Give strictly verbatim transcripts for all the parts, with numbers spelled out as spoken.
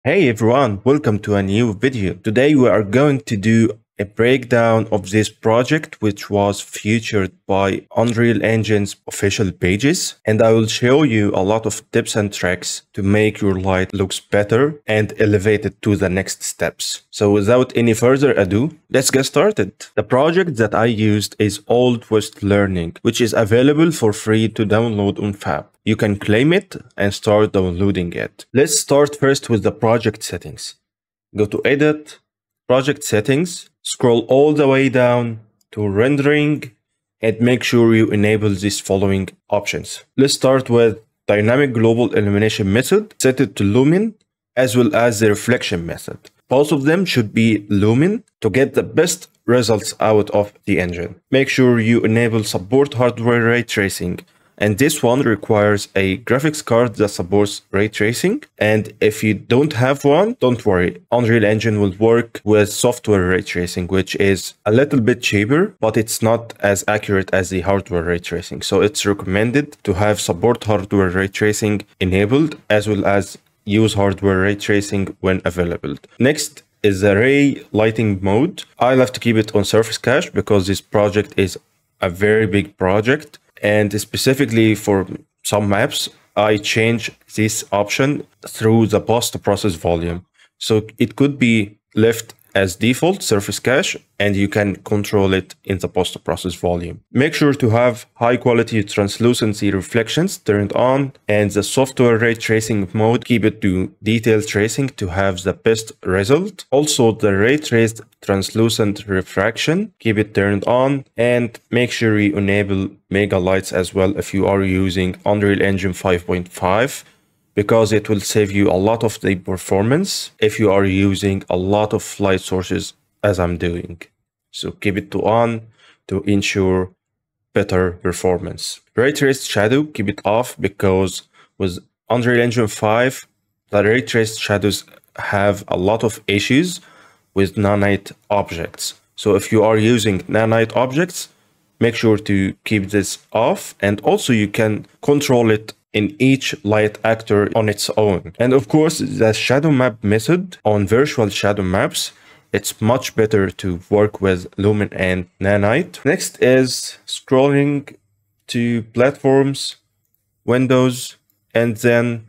Hey everyone, welcome to a new video. Today we are going to do a breakdown of this project which was featured by Unreal Engine's official pages, and I will show you a lot of tips and tricks to make your light looks better and elevate it to the next steps. So without any further ado, let's get started. The project that I used is Old West Learning, which is available for free to download on Fab. You can claim it and start downloading it. Let's start first with the project settings. Go to Edit, Project Settings, scroll all the way down to Rendering, and make sure you enable these following options. Let's start with Dynamic Global Illumination Method. Set it to Lumen, as well as the Reflection Method. Both of them should be Lumen to get the best results out of the engine. Make sure you enable Support Hardware Ray Tracing, and this one requires a graphics card that supports ray tracing. And if you don't have one, don't worry. Unreal Engine will work with software ray tracing, which is a little bit cheaper, but it's not as accurate as the hardware ray tracing. So it's recommended to have support hardware ray tracing enabled, as well as use hardware ray tracing when available. Next is the ray lighting mode. I love to keep it on Surface Cache because this project is a very big project. And specifically for some maps, I change this option through the post-process volume. So it could be left as default Surface Cache, and you can control it in the post-process volume. Make sure to have high quality translucency reflections turned on, and the software ray tracing mode, keep it to detail tracing to have the best result. Also the ray traced translucent refraction, keep it turned on, and make sure you enable Megalights as well if you are using Unreal Engine five point five. Because it will save you a lot of the performance if you are using a lot of light sources as I'm doing. So keep it to on to ensure better performance. Ray traced shadow, keep it off because with Unreal Engine five, the ray traced shadows have a lot of issues with nanite objects. So if you are using nanite objects, make sure to keep this off, and also you can control it in each light actor on its own. And of course, the shadow map method on virtual shadow maps, it's much better to work with lumen and nanite. Next is scrolling to platforms, windows, and then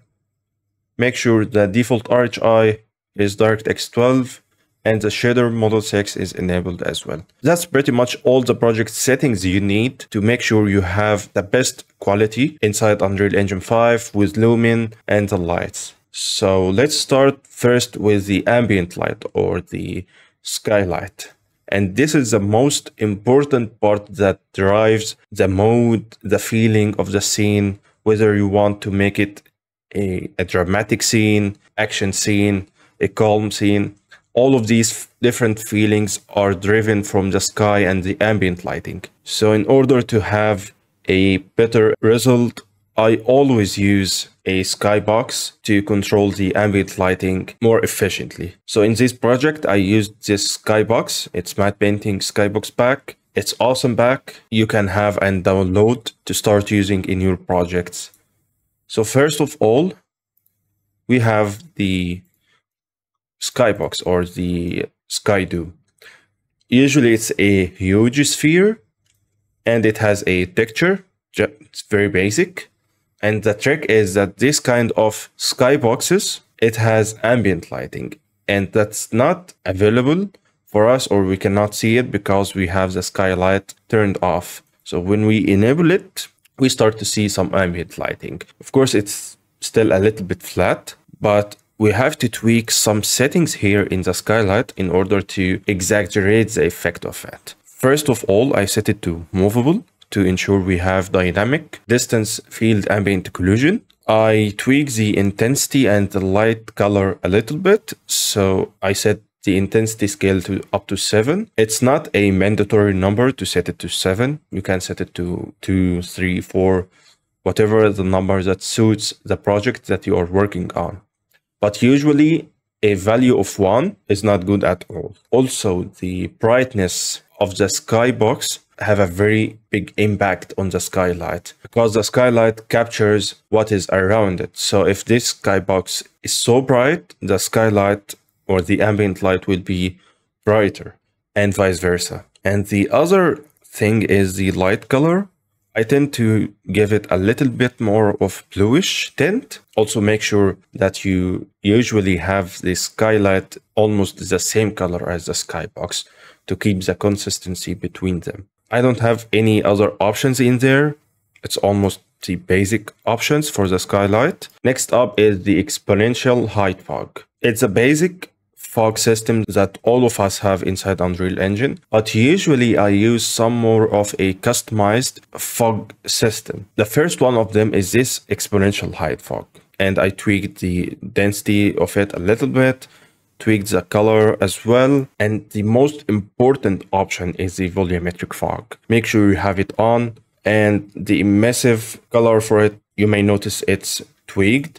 make sure the default R H I is DirectX twelve and the shader model six is enabled as well. That's pretty much all the project settings you need to make sure you have the best quality inside Unreal Engine five with Lumen and the lights. So let's start first with the ambient light or the skylight. And this is the most important part that drives the mood, the feeling of the scene, whether you want to make it a, a dramatic scene, action scene, a calm scene. All of these different feelings are driven from the sky and the ambient lighting. So in order to have a better result, I always use a skybox to control the ambient lighting more efficiently. So in this project, I used this skybox. It's matte painting skybox pack. It's awesome pack. You can have and download to start using in your projects. So first of all, we have the skybox or the skydo. Usually it's a huge sphere and it has a texture. It's very basic. And the trick is that this kind of skyboxes, it has ambient lighting, and that's not available for us, or we cannot see it because we have the skylight turned off. So when we enable it, we start to see some ambient lighting. Of course, it's still a little bit flat, but we have to tweak some settings here in the skylight in order to exaggerate the effect of it. First of all, I set it to movable to ensure we have dynamic distance field ambient occlusion. I tweak the intensity and the light color a little bit. So I set the intensity scale to up to seven. It's not a mandatory number to set it to seven. You can set it to two, three, four, whatever the number that suits the project that you are working on. But usually a value of one is not good at all. Also, the brightness of the skybox have a very big impact on the skylight, because the skylight captures what is around it. So if this skybox is so bright, the skylight or the ambient light will be brighter, and vice versa. And the other thing is the light color. I tend to give it a little bit more of bluish tint. Also make sure that you usually have the skylight almost the same color as the skybox to keep the consistency between them. I don't have any other options in there. It's almost the basic options for the skylight. Next up is the exponential height fog. It's a basic fog system that all of us have inside Unreal Engine, but usually I use some more of a customized fog system. The first one of them is this exponential height fog, and I tweaked the density of it a little bit, tweaked the color as well, and the most important option is the volumetric fog. Make sure you have it on, and the emissive color for it, you may notice it's tweaked.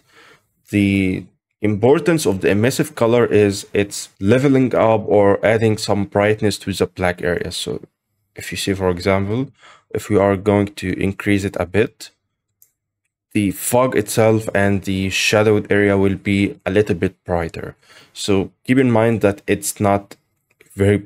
The importance of the emissive color is it's leveling up or adding some brightness to the black area. So if you see, for example, if we are going to increase it a bit, the fog itself and the shadowed area will be a little bit brighter. So keep in mind that it's not very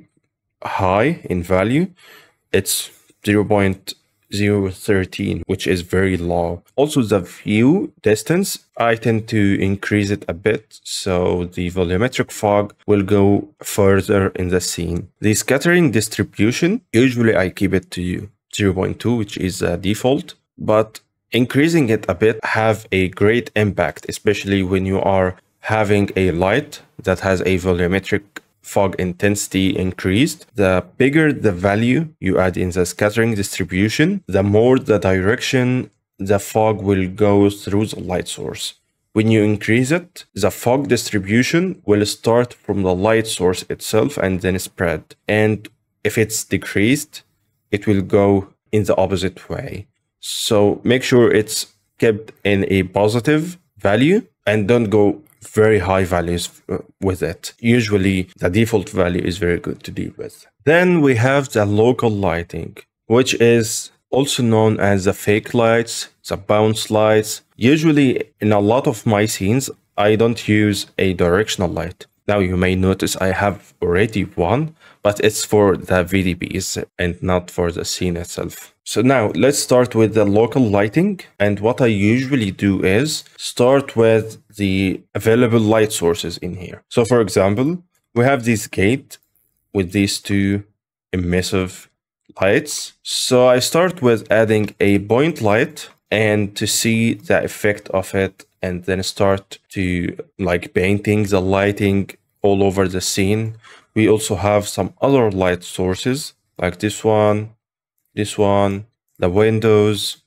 high in value. It's zero point zero one three, which is very low. Also, the view distance, I tend to increase it a bit, so the volumetric fog will go further in the scene. The scattering distribution, usually I keep it to zero point two, which is a default, but increasing it a bit have a great impact, especially when you are having a light that has a volumetric fog intensity increased. The bigger the value you add in the scattering distribution, the more the direction the fog will go through the light source. When you increase it, the fog distribution will start from the light source itself and then spread. And if it's decreased, it will go in the opposite way. So make sure it's kept in a positive value and don't go very high values with it. Usually the default value is very good to deal with. Then we have the local lighting, which is also known as the fake lights, the bounce lights. Usually in a lot of my scenes, I don't use a directional light. Now you may notice I have already one, but it's for the V D Bs and not for the scene itself. So now let's start with the local lighting. And what I usually do is start with the available light sources in here. So for example, we have this gate with these two emissive lights. So I start with adding a point light and to see the effect of it, and then start to like painting the lighting all over the scene. We also have some other light sources like this one, this one, the windows,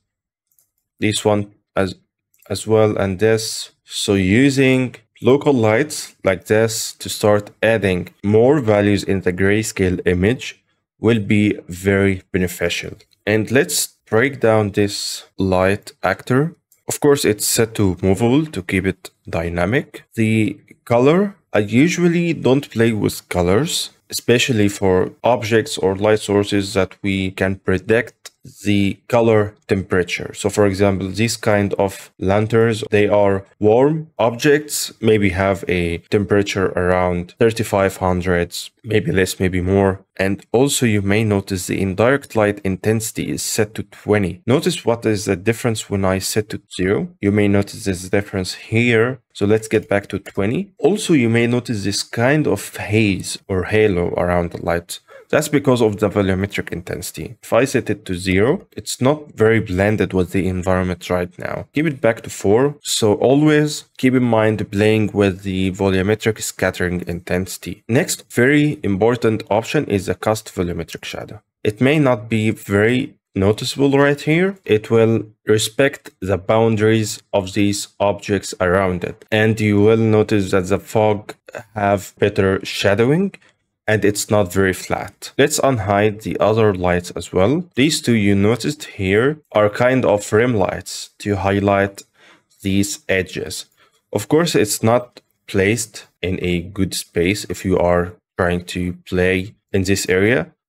this one as as well, and this. So using local lights like this to start adding more values in the grayscale image will be very beneficial. And let's break down this light actor. Of course, it's set to movable to keep it dynamic. The color, I usually don't play with colors, especially for objects or light sources that we can predict the color temperature. So for example, these kind of lanterns, they are warm objects, maybe have a temperature around thirty-five hundred, maybe less, maybe more. And also you may notice the indirect light intensity is set to twenty. Notice what is the difference when I set to zero. You may notice this difference here. So let's get back to twenty. Also, you may notice this kind of haze or halo around the light. That's because of the volumetric intensity. If I set it to zero, it's not very blended with the environment right now. Keep it back to four. So always keep in mind playing with the volumetric scattering intensity. Next, very important option is the cast volumetric shadow. It may not be very noticeable right here. It will respect the boundaries of these objects around it. And you will notice that the fog have better shadowing, and it's not very flat. Let's unhide the other lights as well. These two you noticed here are kind of rim lights to highlight these edges. Of course, it's not placed in a good space if you are trying to play in this area,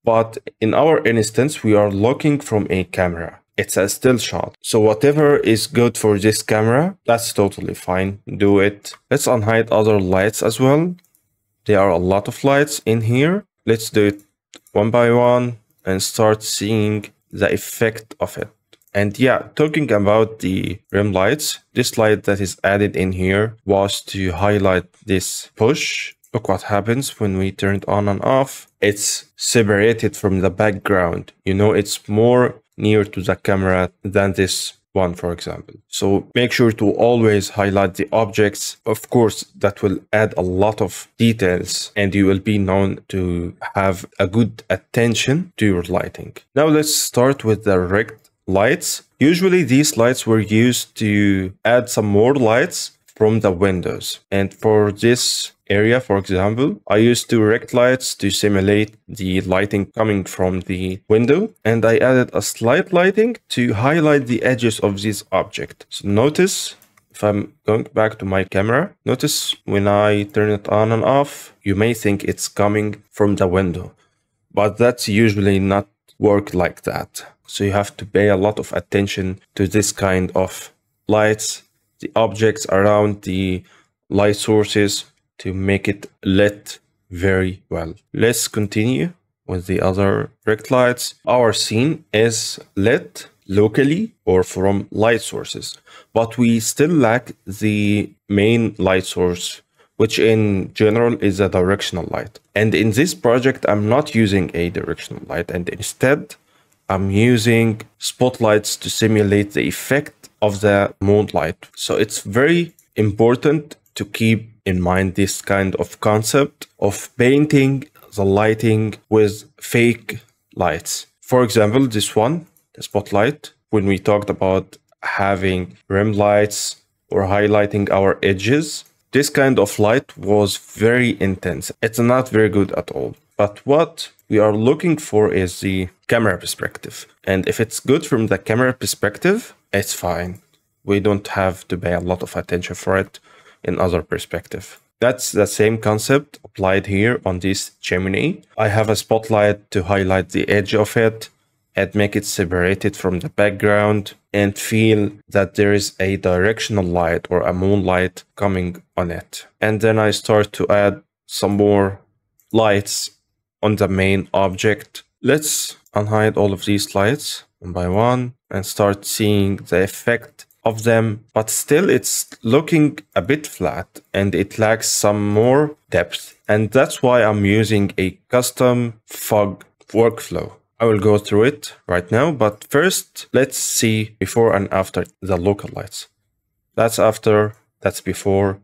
But in our instance, we are looking from a camera. It's a still shot. So whatever is good for this camera, that's totally fine. Do it. Let's unhide other lights as well. There are a lot of lights in here. Let's do it one by one and start seeing the effect of it. And yeah, talking about the rim lights, this light that is added in here was to highlight this push. Look what happens when we turn it on and off. It's separated from the background. You know, it's more near to the camera than this one, for example. So make sure to always highlight the objects. Of course, that will add a lot of details and you will be known to have a good attention to your lighting. Now let's start with the rect lights. Usually these lights were used to add some more lights from the windows. And for this area, for example, I used to rect lights to simulate the lighting coming from the window. And I added a slight lighting to highlight the edges of this object. So notice, if I'm going back to my camera, notice when I turn it on and off, you may think it's coming from the window, but that's usually not work like that. So you have to pay a lot of attention to this kind of lights, the objects around the light sources to make it lit very well. Let's continue with the other rect lights. Our scene is lit locally or from light sources, but we still lack the main light source, which in general is a directional light. And in this project, I'm not using a directional light, and instead I'm using spotlights to simulate the effect of the moonlight. So it's very important to keep in mind this kind of concept of painting the lighting with fake lights. For example, this one, the spotlight, when we talked about having rim lights or highlighting our edges, this kind of light was very intense. It's not very good at all. But what we are looking for is the camera perspective. And if it's good from the camera perspective, it's fine. We don't have to pay a lot of attention for it in other perspective. That's the same concept applied here on this chimney. I have a spotlight to highlight the edge of it and make it separated from the background and feel that there is a directional light or a moonlight coming on it. And then I start to add some more lights on the main object. Let's unhide all of these lights one by one and start seeing the effect of them, but still it's looking a bit flat and it lacks some more depth. And that's why I'm using a custom fog workflow. I will go through it right now, but first let's see before and after the local lights. That's after, that's before,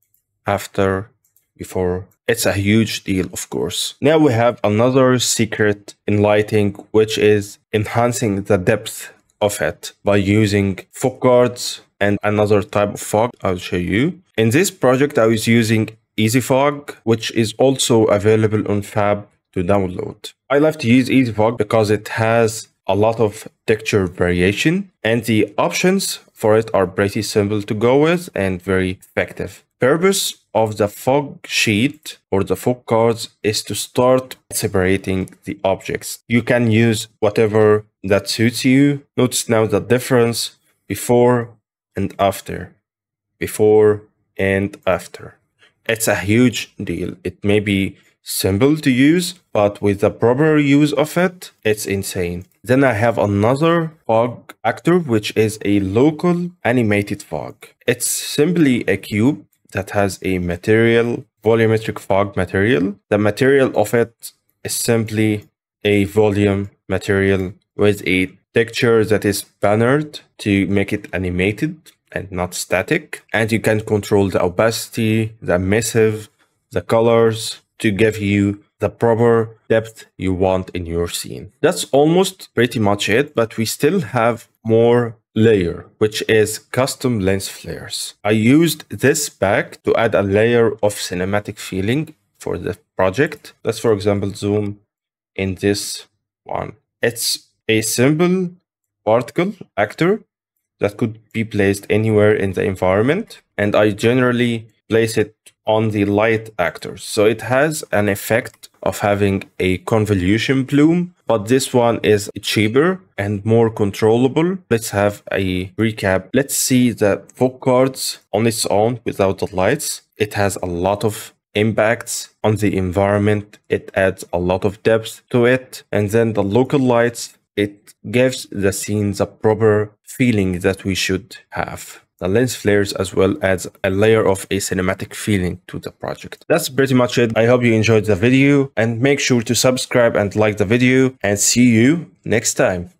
after, before. It's a huge deal, of course. Now we have another secret in lighting, which is enhancing the depth of it by using fog guards and another type of fog I'll show you. In this project, I was using Easy Fog, which is also available on Fab to download. I love to use Easy Fog because it has a lot of texture variation and the options for it are pretty simple to go with and very effective. Purpose of the fog sheet or the fog cards is to start separating the objects. You can use whatever that suits you. Notice now the difference before and after. Before and after. It's a huge deal. It may be simple to use, but with the proper use of it, it's insane. Then I have another fog actor, which is a local animated fog. It's simply a cube that has a material, volumetric fog material. The material of it is simply a volume material with a texture that is bannered to make it animated and not static. And you can control the opacity, the emissive, the colors to give you the proper depth you want in your scene. That's almost pretty much it, but we still have more layer, which is custom lens flares. I used this pack to add a layer of cinematic feeling for the project. Let's, for example, zoom in this one. It's a simple particle actor that could be placed anywhere in the environment, and I generally place it on the light actors. So it has an effect of having a convolution bloom, but this one is cheaper and more controllable. Let's have a recap. Let's see the fog cards on its own without the lights. It has a lot of impacts on the environment. It adds a lot of depth to it. And then the local lights, it gives the scenes a proper feeling that we should have. The lens flares as well adds a layer of a cinematic feeling to the project. That's pretty much it. I hope you enjoyed the video, and make sure to subscribe and like the video, and see you next time.